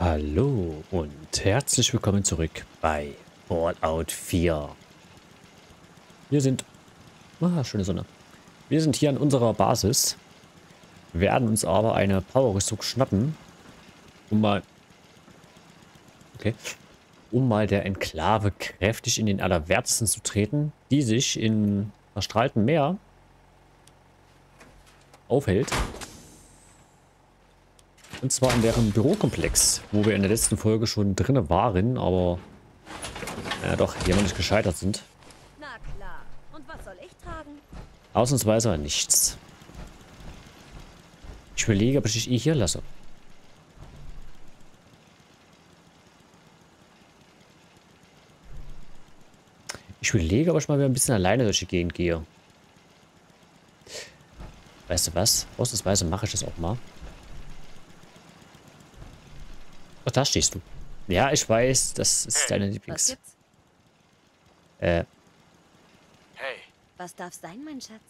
Hallo und herzlich willkommen zurück bei Fallout 4. Wir sind... schöne Sonne. Wir sind hier an unserer Basis, werden uns aber eine Power-Rüstung schnappen, um mal... Okay. Um mal der Enklave kräftig in den Allerwertesten zu treten, die sich in verstrahltem Meer aufhält. Und zwar in deren Bürokomplex, wo wir in der letzten Folge schon drinne waren, aber doch hier noch nicht gescheitert sind. Na klar. Und was soll ich tragen? Ausnahmsweise nichts. Ich überlege, ob ich dich hier lasse. Ich überlege, ob ich mal wieder ein bisschen alleine durch die Gegend gehe. Weißt du was? Ausnahmsweise mache ich das auch mal. Ach, da stehst du. Ja, ich weiß, das ist deine Was Lieblings... gibt's? Hey, Was darf sein, mein Schatz?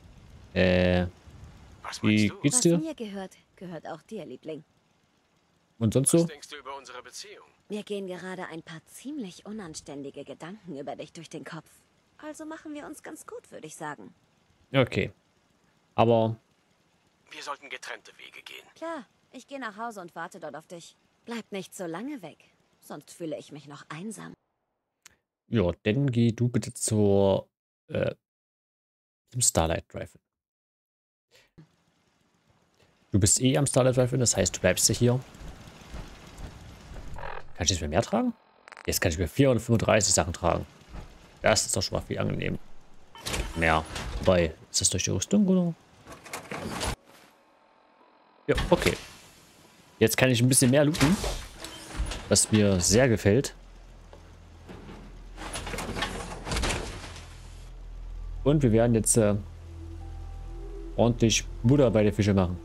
was Wie meinst du? geht's Was dir? mir gehört, gehört auch dir, Liebling. Und sonst Was so? denkst du über unsere Beziehung? Mir gehen gerade ein paar ziemlich unanständige Gedanken über dich durch den Kopf. Also machen wir uns ganz gut, würde ich sagen. Okay. Aber, Wir sollten getrennte Wege gehen. Klar, ich gehe nach Hause und warte dort auf dich. Bleib nicht so lange weg, sonst fühle ich mich noch einsam. ja, dann geh du bitte zum Starlight Drive-In. Du bist eh am Starlight Drive-In, das heißt, du bleibst ja hier. Kann ich jetzt mehr tragen? Jetzt kann ich mir 435 Sachen tragen. Das ist doch schon mal viel angenehm. Mehr. Wobei, ist das durch die Rüstung, oder? Ja, okay. Jetzt kann ich ein bisschen mehr looten. Was mir sehr gefällt. Und wir werden jetzt ordentlich Butter bei der Fische machen.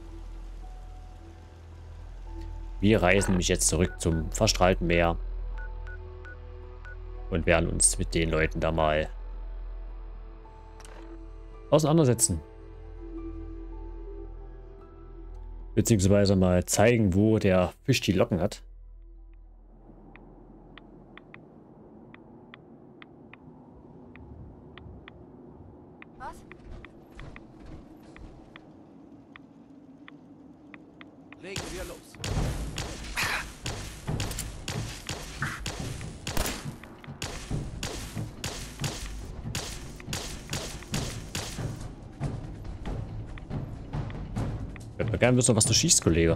Wir reisen nämlich jetzt zurück zum verstrahlten Meer. Und werden uns mit den Leuten da mal auseinandersetzen. Beziehungsweise mal zeigen, wo der Fisch die Locken hat. Was? Legen wir los. Ich würde mal gerne wissen, was du schießt, Kollege.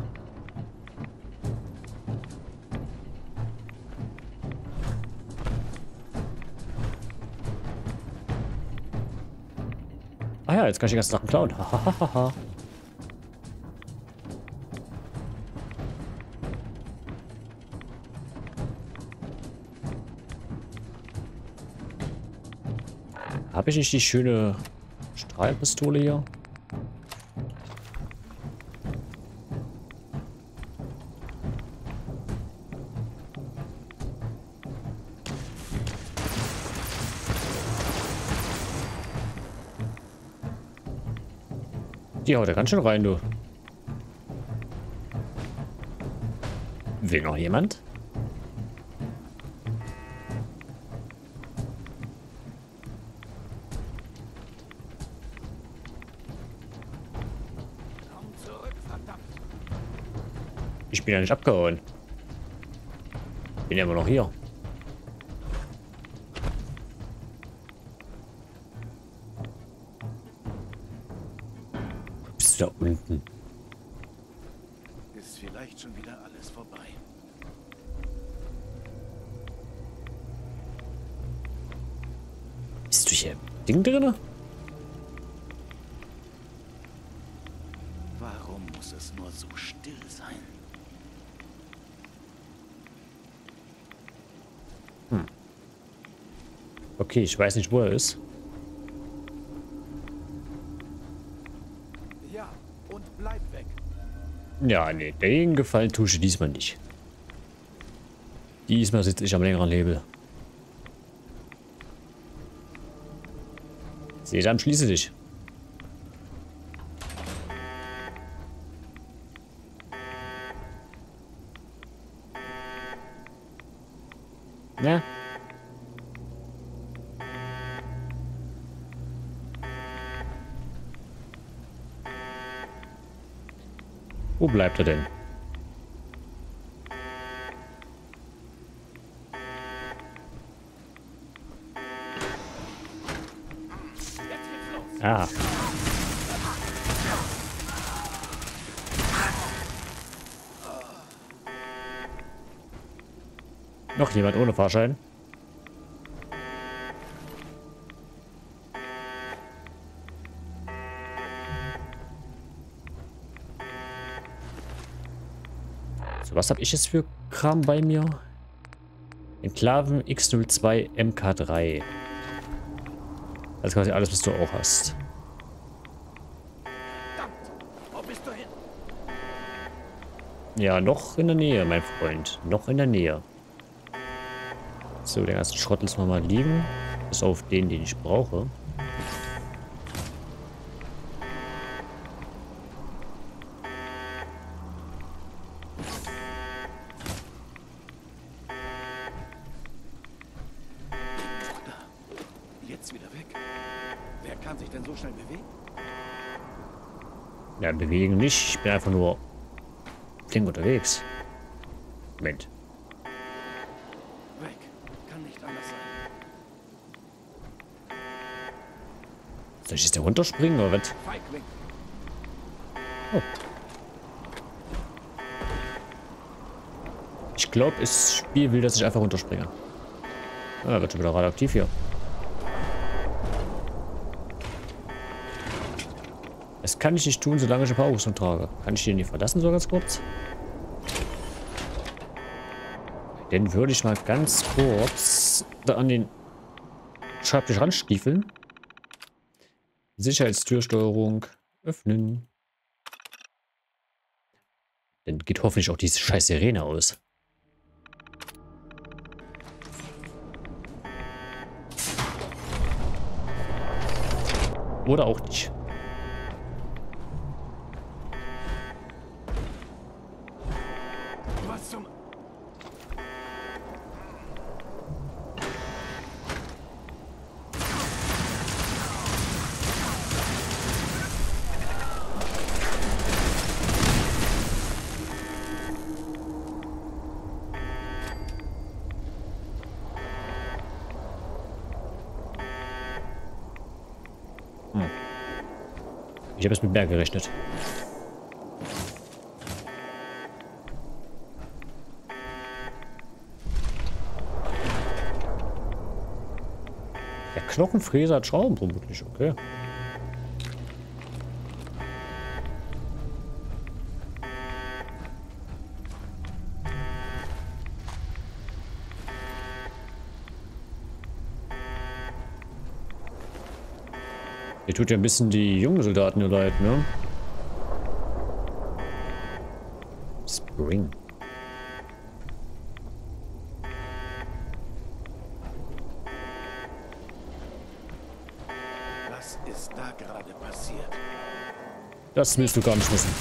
Ah ja, jetzt kann ich die ganzen Sachen klauen. Hahaha. Habe ich nicht die schöne Strahlpistole hier? Die haut ja ganz schön rein, du. Will noch jemand? Komm zurück, verdammt. Ich bin ja nicht abgehauen. Bin ja immer noch hier. Bist du da unten? Ist vielleicht schon wieder alles vorbei. Bist du hier im Ding drin? Warum muss es nur so still sein? Okay, ich weiß nicht, wo er ist. Ja, und bleib weg. Ja, nee, den Gefallen tue ich diesmal nicht. Diesmal sitze ich am längeren Hebel. Sesam, schließe dich. Ne? Wo bleibt er denn? Ah. Noch jemand ohne Fahrschein? So, was habe ich jetzt für Kram bei mir? Enklaven X02 MK3. Das ist quasi alles, was du auch hast. Wo bist du hin? Ja, noch in der Nähe, mein Freund. Noch in der Nähe. So, den ganzen Schrott lassen wir mal liegen. Bis auf den ich brauche. Jetzt wieder weg. Wer kann sich denn so schnell bewegen? Ja, bewegen nicht. Ich bin einfach nur flink unterwegs. Moment. Weg. Kann nicht anders sein. Soll ich jetzt da runterspringen oder was? Feigling. Oh. Ich glaube, das Spiel will, dass ich einfach runterspringe. Ah, wird schon wieder radioaktiv hier. Das kann ich nicht tun, solange ich eine Paarrüstung trage. Kann ich den hier verlassen, so ganz kurz? Den würde ich mal ganz kurz da an den Schreibtisch ranstiefeln. Sicherheitstürsteuerung öffnen. Dann geht hoffentlich auch diese scheiß Sirene aus. Oder auch nicht. Was zum... Ich habe es mit mehr gerechnet. Der Knochenfräser hat Schrauben vermutlich, okay. Ihr tut ja ein bisschen die jungen Soldaten hier leid, ne? Spring. Was ist da gerade passiert? Das willst du gar nicht wissen.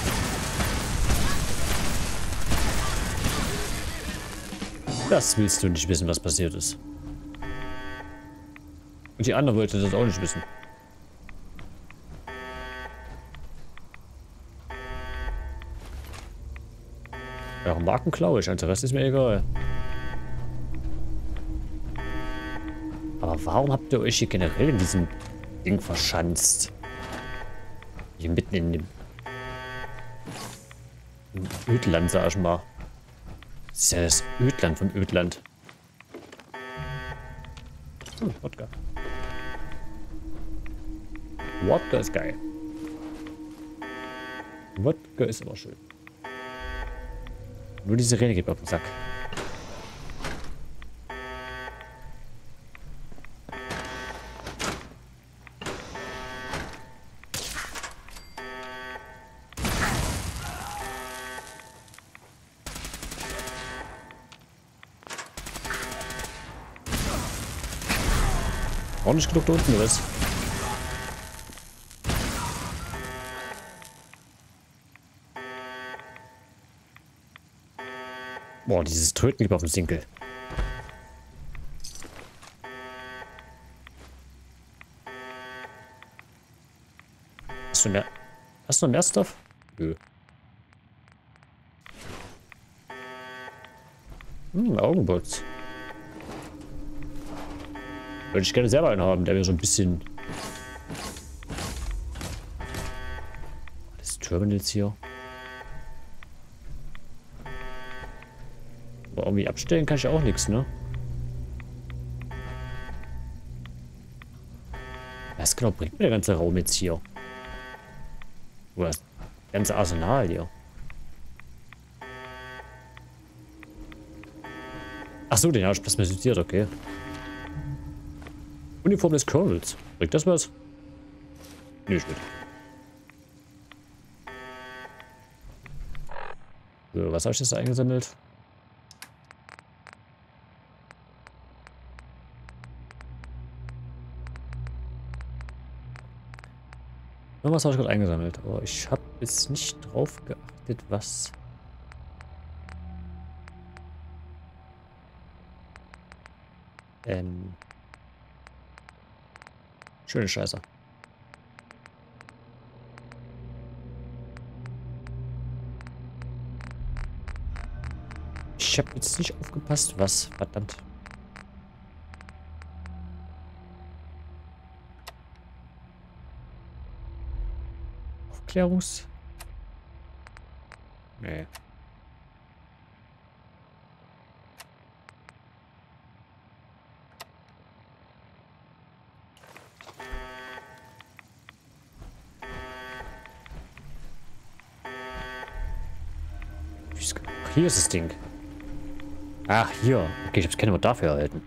Das willst du nicht wissen, was passiert ist. Und die andere wollte das auch nicht wissen. Ja, Marken klaue ich, der Rest ist mir egal. Aber warum habt ihr euch hier generell in diesem Ding verschanzt? Hier mitten in dem Ödland, sag ich mal. Das ist ja das Ödland von Ödland. Wodka. Wodka ist geil. Wodka ist aber schön. Nur die Sirene geht mir auf den Sack. Auch nicht genug da unten, oder was? Boah, dieses Tröten geht mir auf den Sinkel. du mehr? Hast du noch mehr Stuff? Nö. Augenputz. Würde ich gerne selber einen haben, der mir so ein bisschen... Das Terminals hier. Aber irgendwie abstellen kann ich auch nichts, ne? Was genau bringt mir der ganze Raum jetzt hier? Oder das ganze Arsenal hier? Achso, den habe ich plasmasiert, okay. Uniform des Colonels. Bringt das was? Nee, nicht. So, was habe ich jetzt eingesammelt? Was habe ich gerade eingesammelt? Aber ich habe jetzt nicht drauf geachtet, was... Schöne Scheiße. Ich habe jetzt nicht aufgepasst, was... Verdammt. Aufklärungs... Nee. Hier ist das Ding. Ach, hier. Okay, ich habe es keine Mal dafür erhalten.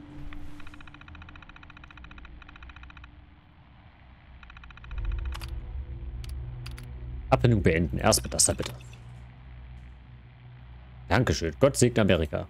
Abbildung beenden. Erstmal das da bitte. Dankeschön. Gott segne Amerika.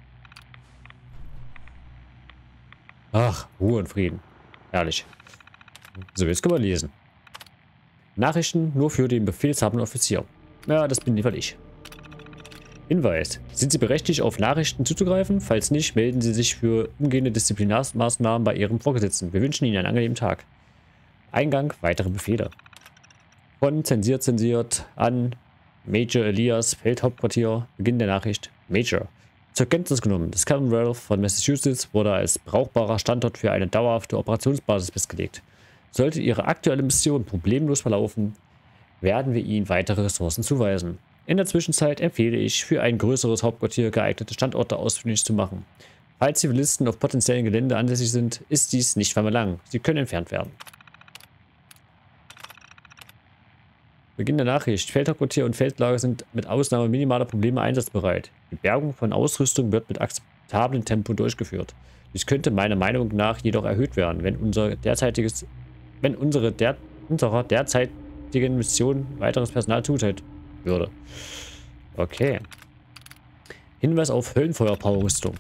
Ach, Ruhe und Frieden. Herrlich. So, jetzt können wir lesen. Nachrichten nur für den befehlshabenden Offizier. Ja, das bin jedenfalls ich. Hinweis. Sind Sie berechtigt, auf Nachrichten zuzugreifen? Falls nicht, melden Sie sich für umgehende Disziplinarmaßnahmen bei Ihrem Vorgesetzten. Wir wünschen Ihnen einen angenehmen Tag. Eingang, weitere Befehle. Von zensiert an Major Elias, Feldhauptquartier, Beginn der Nachricht. Major. Zur Kenntnis genommen, das Commonwealth von Massachusetts wurde als brauchbarer Standort für eine dauerhafte Operationsbasis festgelegt. Sollte Ihre aktuelle Mission problemlos verlaufen, werden wir Ihnen weitere Ressourcen zuweisen. In der Zwischenzeit empfehle ich, für ein größeres Hauptquartier geeignete Standorte ausfindig zu machen. Falls Zivilisten auf potenziellen Gelände ansässig sind, ist dies nicht von Belang. Sie können entfernt werden. Beginn der Nachricht. Feldhauptquartier und Feldlager sind mit Ausnahme minimaler Probleme einsatzbereit. Die Bergung von Ausrüstung wird mit akzeptablem Tempo durchgeführt. Dies könnte meiner Meinung nach jedoch erhöht werden, wenn unserer derzeitigen Mission weiteres Personal zugeteilt würde. Okay. Hinweis auf Höllenfeuer-Power-Rüstung.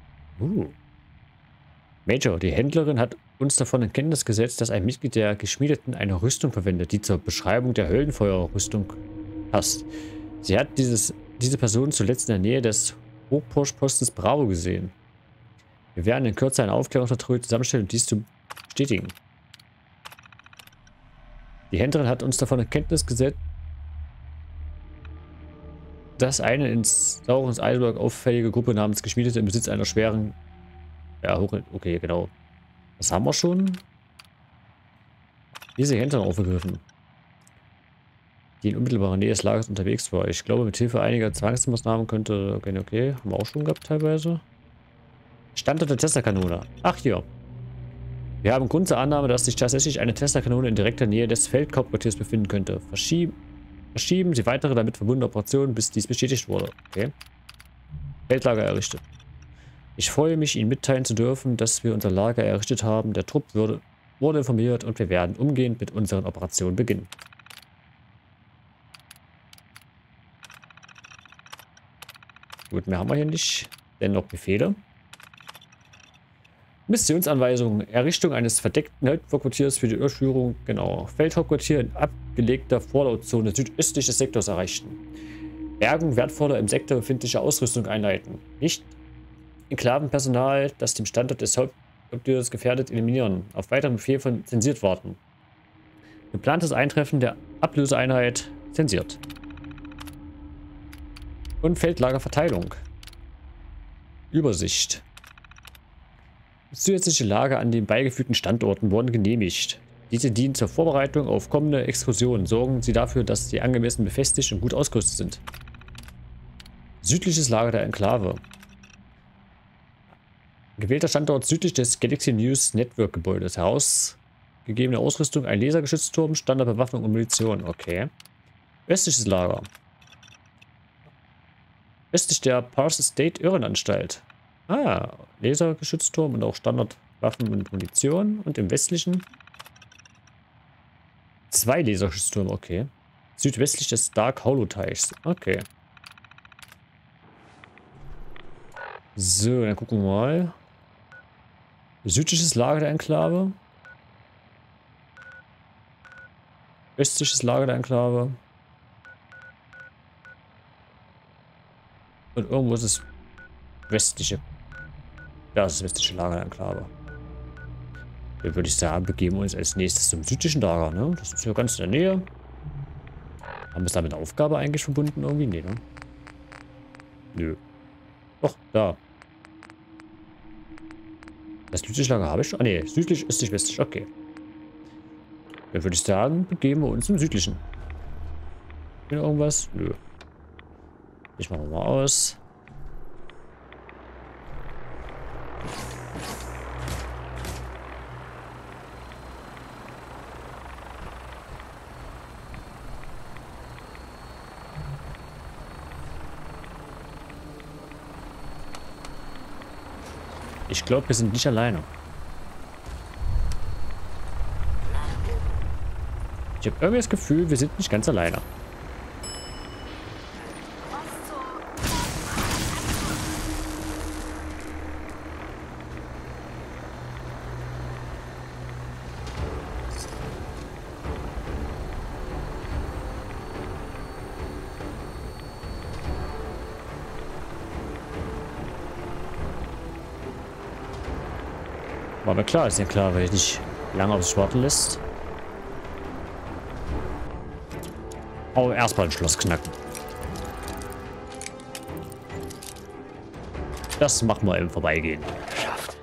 Major, die Händlerin hat uns davon in Kenntnis gesetzt, dass ein Mitglied der Geschmiedeten eine Rüstung verwendet, die zur Beschreibung der Höllenfeuer-Rüstung passt. Sie hat diese Person zuletzt in der Nähe des Hochpostens Bravo gesehen. Wir werden in Kürze eine Aufklärungspatrouille zusammenstellen, um dies zu bestätigen. Die Händlerin hat uns davon in Kenntnis gesetzt, dass eine ins saures Eisberg auffällige Gruppe namens Geschmiedete im Besitz einer schweren... Ja, okay, genau. Das haben wir schon. Diese Händler aufgegriffen, die in unmittelbarer Nähe des Lagers unterwegs war. Ich glaube, mit Hilfe einiger Zwangsmaßnahmen könnte... Okay, haben wir auch schon gehabt teilweise. Standort der Testerkanone. Ach, hier. Wir haben Grund zur Annahme, dass sich tatsächlich eine Testerkanone in direkter Nähe des Feldhauptquartiers befinden könnte. Verschieben Sie weitere damit verbundene Operationen, bis dies bestätigt wurde. Okay. Feldlager errichtet. Ich freue mich, Ihnen mitteilen zu dürfen, dass wir unser Lager errichtet haben. Der Trupp wurde informiert und wir werden umgehend mit unseren Operationen beginnen. Gut, mehr haben wir hier nicht. Dennoch Befehle. Missionsanweisung. Errichtung eines verdeckten Hauptquartiers für die Durchführung. Genau. Feldhauptquartier in abgelegter Vorlautzone südöstlich des Sektors erreichen. Bergung wertvoller im Sektor befindlicher Ausrüstung einleiten. Nicht Enklavenpersonal, das dem Standort des Hauptquartiers gefährdet, eliminieren. Auf weiteren Befehl von zensiert warten. Geplantes Eintreffen der Ablöseeinheit zensiert. Und Feldlagerverteilung. Übersicht. Zusätzliche Lager an den beigefügten Standorten wurden genehmigt. Diese dienen zur Vorbereitung auf kommende Exkursionen. Sorgen Sie dafür, dass sie angemessen befestigt und gut ausgerüstet sind. Südliches Lager der Enklave. Gewählter Standort südlich des Galaxy News Network Gebäudes. Herausgegebene Ausrüstung, ein Lasergeschützturm, Standardbewaffnung und Munition. Okay. Westliches Lager. Westlich der Pars State Irrenanstalt. Ah, Lasergeschützturm und auch Standardwaffen und Munition. Und im westlichen 2 Lasergeschütztürme, okay. Südwestlich des Dark Hollow Teichs. Okay. So, dann gucken wir mal. Südliches Lager der Enklave. Östliches Lager der Enklave. Und irgendwo ist es westliche. Ja, das ist das westliche Lager der Enklave. Dann würde ich sagen, begeben wir uns als nächstes zum südlichen Lager, ne? Das ist ja ganz in der Nähe. Haben wir es da mit einer Aufgabe eigentlich verbunden irgendwie? Nee, ne? Nö. Doch, da. Das südliche Lager habe ich schon. Ah, ne, südlich, östlich, westlich. Okay. Dann würde ich sagen, begeben wir uns zum südlichen. Hier noch irgendwas? Nö. Ich mache mal aus. Ich glaube, wir sind nicht alleine. Ich habe irgendwie das Gefühl, wir sind nicht ganz alleine. War mir klar, ist ja klar, weil ich nicht lange auf sich warten lässt. Aber erstmal ein Schloss knacken. Das machen wir im Vorbeigehen. Geschafft.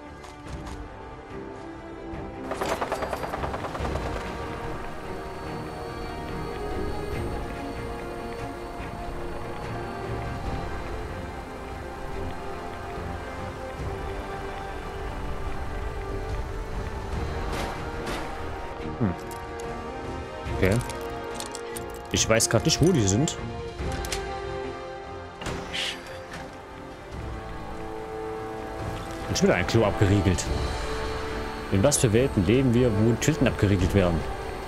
Okay. Ich weiß gerade nicht, wo die sind. Und schon wieder ein Klo abgeriegelt. In was für Welten leben wir, wo Toiletten abgeriegelt werden?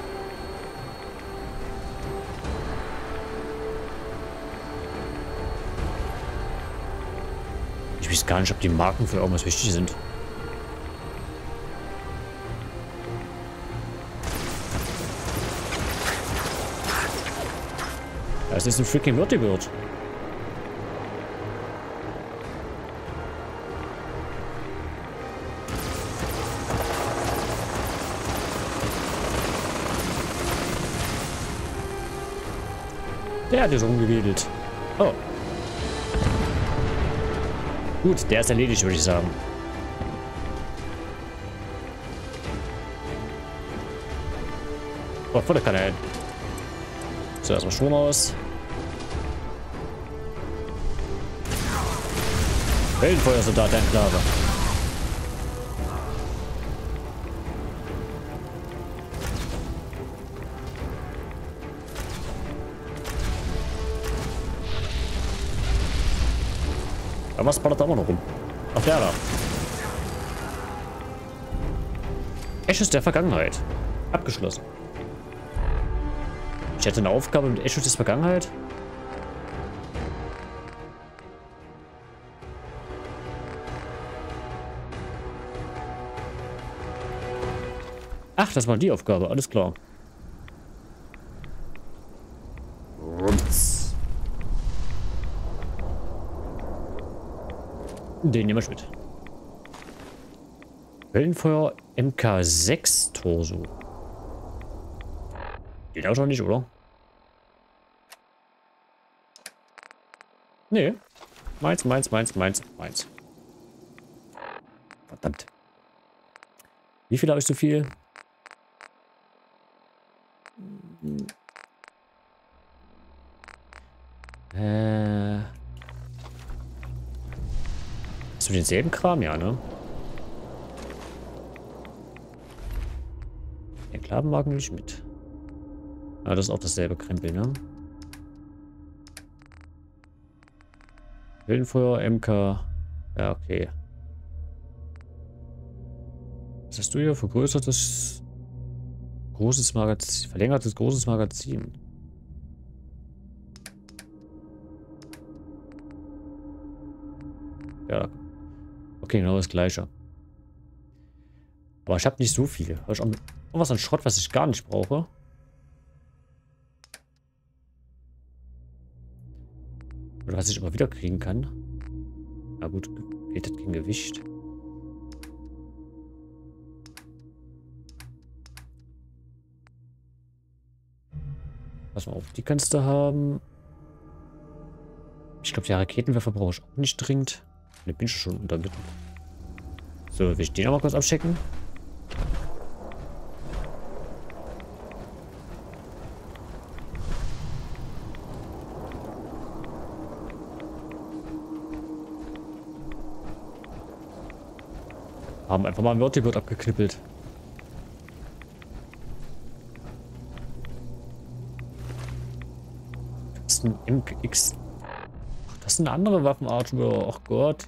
Ich weiß gar nicht, ob die Marken für irgendwas wichtig sind. Das ist ein freaking Vertibird. Der hat jetzt rumgewedelt. Oh. Gut, der ist erledigt, würde ich sagen. Oh, vor der Kanal. So, erstmal Strom aus. Wellenfeuersoldat der Enklave. Aber was ballert da immer noch rum? Ach, der da. Echos der Vergangenheit. Abgeschlossen. Ich hätte eine Aufgabe mit Echos der Vergangenheit. Ach, das war die Aufgabe. Alles klar. Den nehmen wir mit. Wellenfeuer MK6 Torso. Den auch schon nicht, oder? Nee. Meins. Verdammt. Wie viel habe ich so viel? Hast du denselben Kram? Ja, ne? Den Klavenwagen nicht mit. Ah, das ist auch dasselbe Krempel, ne? Wildenfeuer, MK. Ja, okay. Was hast du hier? Vergrößertes großes Magazin. Verlängertes großes Magazin. Ja. Okay, genau das gleiche. Aber ich habe nicht so viel. Habe ich auch was an Schrott, was ich gar nicht brauche? Oder was ich immer wieder kriegen kann? Na gut, geht das gegen Gewicht. Pass mal auf, die kannst du haben. Ich glaube, die Raketenwerfer brauche ich auch nicht dringend. Ne, bin ich schon untermitten. So, will ich den auch mal kurz abchecken? Haben einfach mal ein Vertibird abgeknippelt. Das ist ein MX. Ach, das ist eine andere Waffenart. Oh Gott.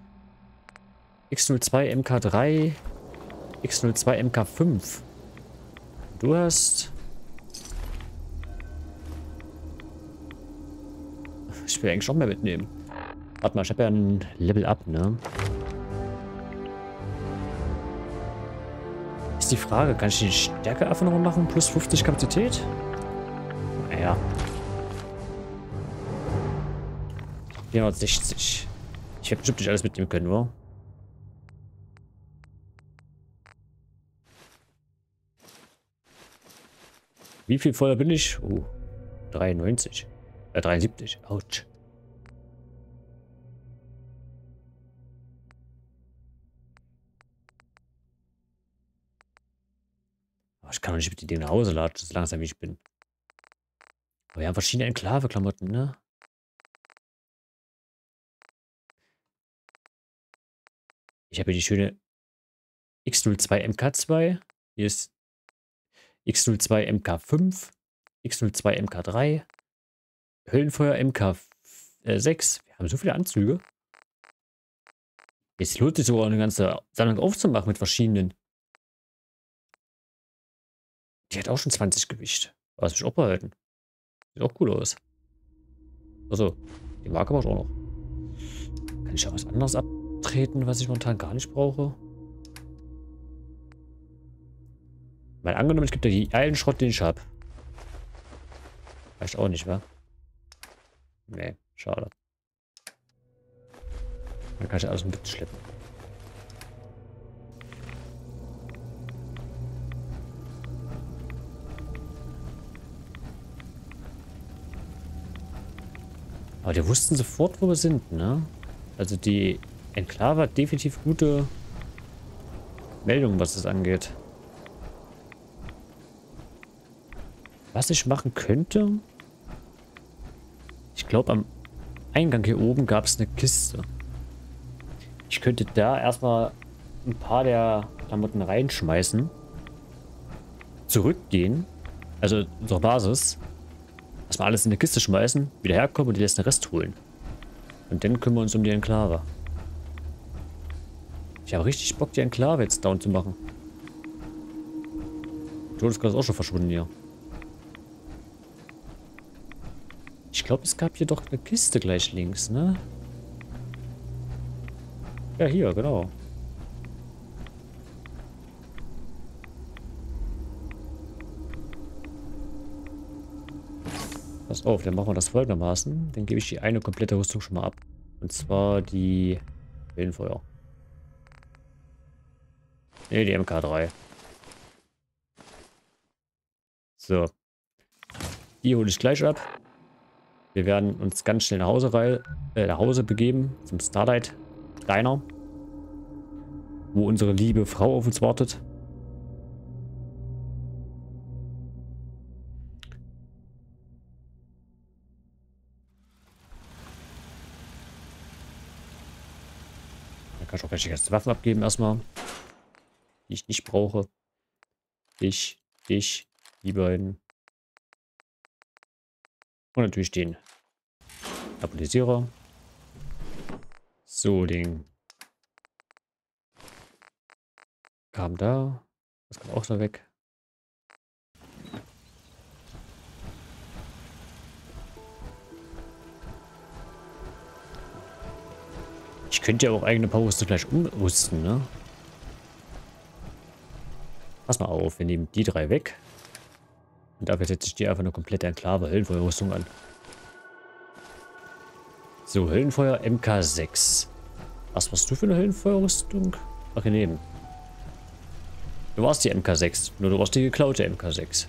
X02 MK3. X02 MK5. Du hast... Ich will eigentlich auch mehr mitnehmen. Warte mal, ich habe ja ein Level Up, ne? Ist die Frage, kann ich die Stärke einfach nochmal machen? Plus 50 Kapazität? Naja. 460. Ich hätte bestimmt nicht alles mitnehmen können, oder? Wie viel voller bin ich? 93. 73. Autsch. Aber ich kann doch nicht mit den Dingen nach Hause latschen, so langsam wie ich bin. Aber wir haben verschiedene Enklave-Klamotten, ne? Ich habe hier die schöne X02 MK2. Hier ist X02 MK5. X02 MK3. Höllenfeuer MK6. Wir haben so viele Anzüge. Jetzt lohnt sich sogar eine ganze Sammlung aufzumachen mit verschiedenen. Die hat auch schon 20 Gewicht. Aber das will ich auch behalten. Sieht auch cool aus. Also, die Marke brauche ich auch noch. Kann ich auch was anderes abtreten, was ich momentan gar nicht brauche? Mal angenommen, es gibt ja die allen Schrott, den ich habe. Reicht auch nicht, wa? Nee, schade. Dann kann ich alles mitschleppen. Aber die wussten sofort, wo wir sind, ne? Also die Enklave hat definitiv gute Meldungen, was das angeht. Was ich machen könnte... Ich glaube, am Eingang hier oben gab es eine Kiste. Ich könnte da erstmal ein paar der Klamotten reinschmeißen. Zurückgehen. Also unsere Basis. Erstmal alles in eine Kiste schmeißen, wieder herkommen und die letzten Rest holen. Und dann kümmern wir uns um die Enklave. Ich habe richtig Bock, die Enklave jetzt down zu machen. Todesgras ist auch schon verschwunden hier. Ich glaube, es gab hier doch eine Kiste gleich links, ne? Ja, hier, genau. Pass auf, dann machen wir das folgendermaßen. Dann gebe ich die eine komplette Rüstung schon mal ab. Und zwar die Wildenfeuer. Ne, die MK3. So. Die hole ich gleich ab. Wir werden uns ganz schnell nach Hause begeben, zum Starlight Diner, wo unsere liebe Frau auf uns wartet. Dann kann ich auch gleich die ganzen Waffen abgeben erstmal, die ich nicht brauche. Dich, die beiden. Und natürlich den Stabilisierer. So, den kam da. Das kann auch da weg. Ich könnte ja auch eigene Powerrüstung gleich umrüsten, ne? Pass mal auf, wir nehmen die 3 weg. Und dafür setze ich die einfach eine komplette Enklave Höllenfeuerrüstung an. So, Höllenfeuer MK6. Was warst du für eine Höllenfeuerrüstung? Ach, daneben. Du warst die MK6. Nur du warst die geklaute MK6.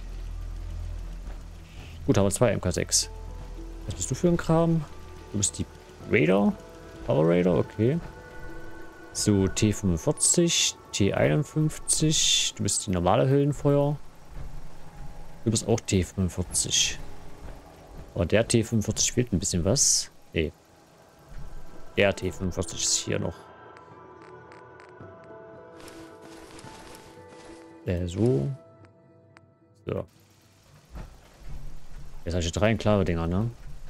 Gut, haben wir 2 MK6. Was bist du für ein Kram? Du bist die Raider? Power Raider, okay. So, T45, T51. Du bist die normale Höllenfeuer. Du bist auch T45. Aber der T45 fehlt ein bisschen was. Nee. Der T45 ist hier noch. So. So. Jetzt habe ich 3 klare Dinger, ne?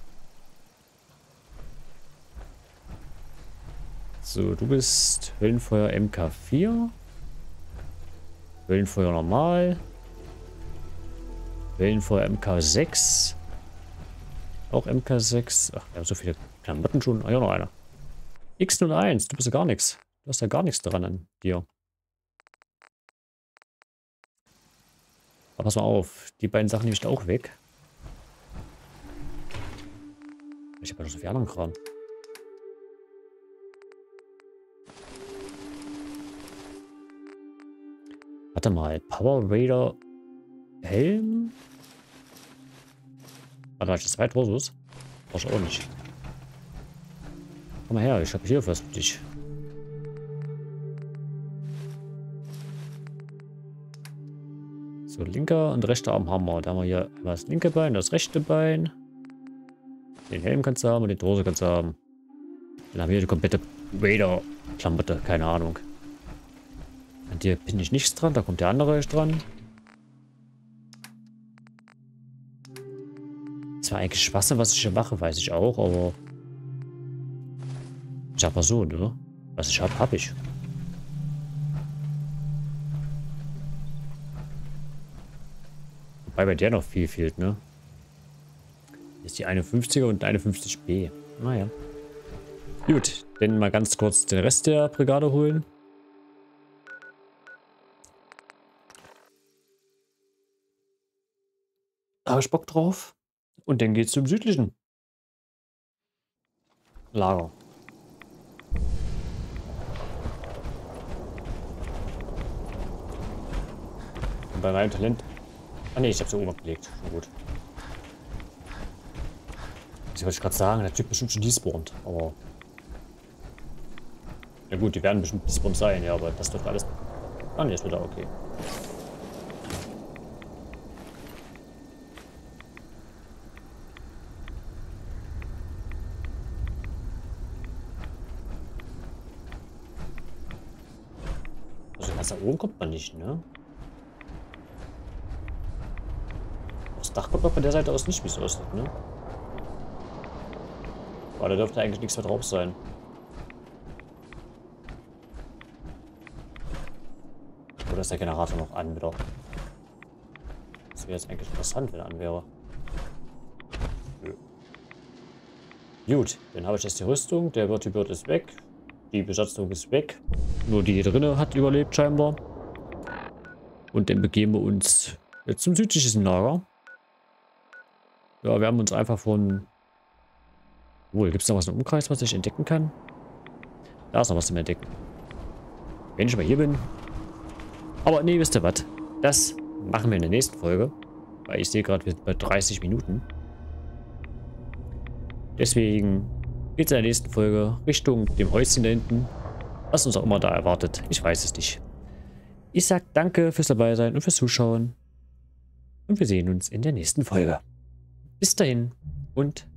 So, du bist Höllenfeuer MK4. Höllenfeuer normal. Höllenfeuer MK6. Auch MK6. Ach, wir haben so viele Klamotten schon. Ah, ja, noch einer. X01, du bist ja gar nichts. Du hast ja gar nichts dran an dir. Aber pass mal auf, die beiden Sachen nehme ich da auch weg. Ich habe ja noch so viel anderen Kram. Warte mal, Power Raider Helm? Warte, habe ich das 2 Torsos? Brauchst du auch nicht. Komm mal her, ich habe hier was für dich. So, linker und rechter Arm haben wir. Da haben wir hier das linke Bein, das rechte Bein. Den Helm kannst du haben und den Torso kannst du haben. Dann haben wir hier die komplette Raider-Klamotte, keine Ahnung. An dir bin ich nichts dran, da kommt der andere dran. Das war eigentlich Spaß, was ich hier mache, weiß ich auch, aber... Ich sag mal so, ne? Was ich hab ich. Wobei bei der noch viel fehlt, ne? Hier ist die 51er und 51B. Naja. Gut, dann mal ganz kurz den Rest der Brigade holen. Habe ich Bock drauf. Und dann geht's zum südlichen Lager. Und bei meinem Talent... Ah ne, ich habe sie oben abgelegt. Schon gut. Das wollte ich gerade sagen, der Typ bestimmt schon despawnt, aber... Ja gut, die werden bestimmt despawnt sein, ja, aber das dürfte alles... Ah ne, ist wieder okay. Da oben kommt man nicht, ne? Aufs Dach kommt man von der Seite aus nicht, wie es aussieht, ne? Aber da dürfte eigentlich nichts mehr drauf sein. Oder ist der Generator noch an wieder? Das wäre jetzt eigentlich interessant, wenn er an wäre. Nö. Gut, dann habe ich jetzt die Rüstung. Der Vertibird ist weg. Die Besatzung ist weg. Nur die hier drinne hat überlebt scheinbar. Und dann begeben wir uns jetzt zum südlichen Lager. Ja, wir haben uns einfach von... Wohl, gibt es noch was im Umkreis, was ich entdecken kann? Da ist noch was zum Entdecken. Wenn ich mal hier bin. Aber nee, wisst ihr was? Das machen wir in der nächsten Folge. Weil ich sehe gerade, wir sind bei 30 Minuten. Deswegen geht es in der nächsten Folge Richtung dem Häuschen da hinten. Was uns auch immer da erwartet. Ich weiß es nicht. Ich sag danke fürs dabei sein und fürs Zuschauen. Und wir sehen uns in der nächsten Folge. Bis dahin und